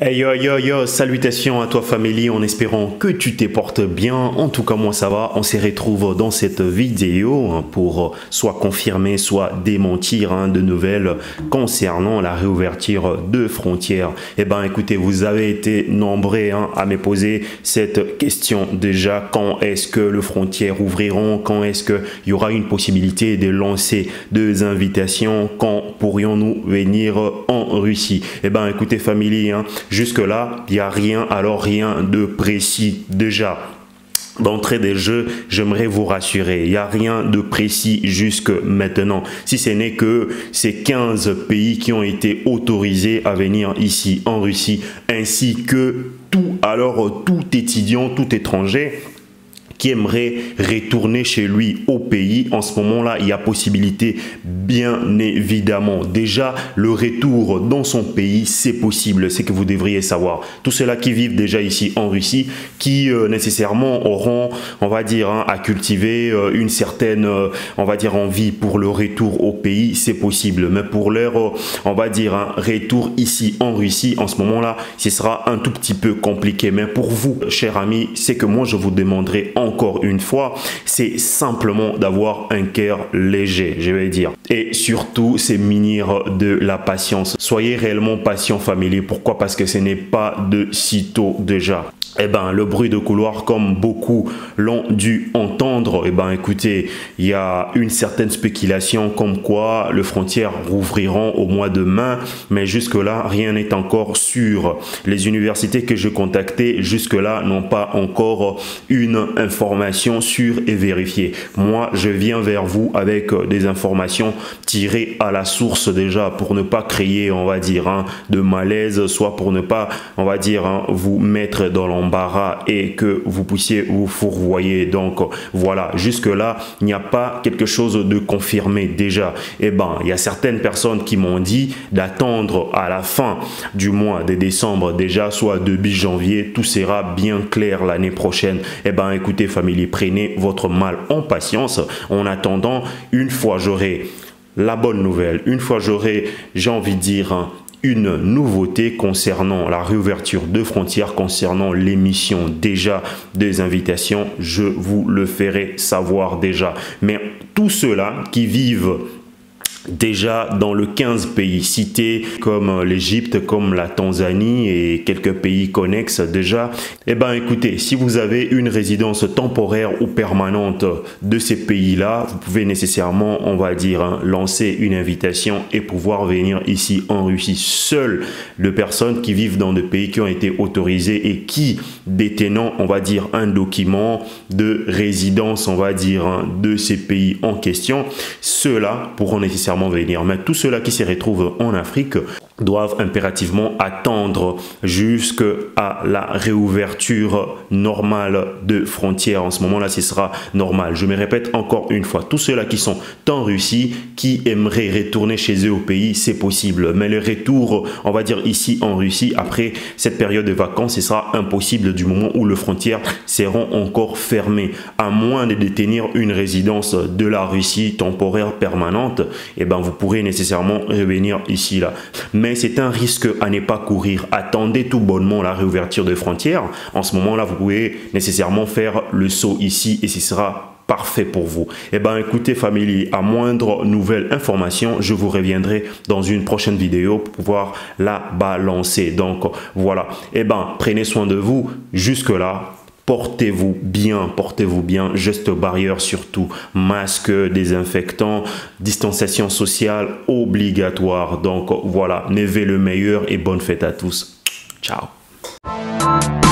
Hey yo yo yo, salutations à toi famille, en espérant que tu te portes bien. En tout cas moi ça va, on se retrouve dans cette vidéo pour soit confirmer, soit démentir de nouvelles concernant la réouverture de frontières. Eh ben écoutez, vous avez été nombreux à me poser cette question déjà. Quand est-ce que les frontières ouvriront? Quand est-ce qu'il y aura une possibilité de lancer des invitations? Quand pourrions-nous venir en Russie? Eh ben écoutez famille, jusque-là, il n'y a rien, alors rien de précis déjà. D'entrée des jeux, j'aimerais vous rassurer, il n'y a rien de précis jusque maintenant. Si ce n'est que ces 15 pays qui ont été autorisés à venir ici en Russie, ainsi que tout étudiant, tout étranger qui aimerait retourner chez lui au pays. En ce moment-là, il y a possibilité, bien évidemment. Déjà, le retour dans son pays, c'est possible. C'est que vous devriez savoir. Tous ceux-là qui vivent déjà ici en Russie, qui nécessairement auront, on va dire, à cultiver une certaine, on va dire, envie pour le retour au pays, c'est possible. Mais pour leur, on va dire, un retour ici en Russie, en ce moment-là, ce sera un tout petit peu compliqué. Mais pour vous, chers amis, c'est que moi, je vous demanderai encore une fois, c'est simplement d'avoir un cœur léger, je vais dire. Et surtout, c'est munir de la patience. Soyez réellement patient, famille. Pourquoi? Parce que ce n'est pas de sitôt déjà. Eh ben, le bruit de couloir, comme beaucoup l'ont dû entendre, eh ben, écoutez, il y a une certaine spéculation comme quoi les frontières rouvriront au mois de mai, mais jusque-là, rien n'est encore sûr. Les universités que je contactais jusque-là n'ont pas encore une information sûre et vérifiée. Moi, je viens vers vous avec des informations tirées à la source déjà pour ne pas créer, on va dire, de malaise, soit pour ne pas, on va dire, vous mettre dans l'embarras et que vous puissiez vous fourvoyer. Donc voilà, jusque là il n'y a pas quelque chose de confirmé déjà. Eh ben, il y a certaines personnes qui m'ont dit d'attendre à la fin du mois de décembre déjà, soit début janvier, tout sera bien clair l'année prochaine. Eh ben écoutez famille, prenez votre mal en patience. En attendant, une fois j'aurai la bonne nouvelle, une fois j'aurai, j'ai envie de dire, une nouveauté concernant la réouverture de frontières, concernant l'émission déjà des invitations, je vous le ferai savoir déjà. Mais tous ceux-là qui vivent déjà dans le 15 pays cités comme l'Égypte, comme la Tanzanie et quelques pays connexes déjà, eh ben écoutez, si vous avez une résidence temporaire ou permanente de ces pays-là, vous pouvez nécessairement, on va dire, lancer une invitation et pouvoir venir ici en Russie. Seules les personnes qui vivent dans des pays qui ont été autorisés et qui détenant, on va dire, un document de résidence, on va dire, de ces pays en question, ceux-là pourront nécessairement venir. Mais tous ceux-là qui se retrouvent en Afrique doivent impérativement attendre jusqu'à la réouverture normale de frontières. En ce moment-là, ce sera normal. Je me répète encore une fois, tous ceux-là qui sont en Russie, qui aimeraient retourner chez eux au pays, c'est possible. Mais le retour, on va dire ici en Russie, après cette période de vacances, ce sera impossible du moment où les frontières seront encore fermées. À moins de détenir une résidence de la Russie temporaire permanente, eh ben, vous pourrez nécessairement revenir ici, là. Mais c'est un risque à ne pas courir. Attendez tout bonnement la réouverture des frontières. En ce moment-là, vous pouvez nécessairement faire le saut ici et ce sera parfait pour vous. Eh bien, écoutez, famille, à moindre nouvelle information, je vous reviendrai dans une prochaine vidéo pour pouvoir la balancer. Donc, voilà. Eh bien, prenez soin de vous. Jusque-là, portez-vous bien, gestes barrières surtout, masque, désinfectant, distanciation sociale obligatoire. Donc voilà, nevez le meilleur et bonne fête à tous. Ciao.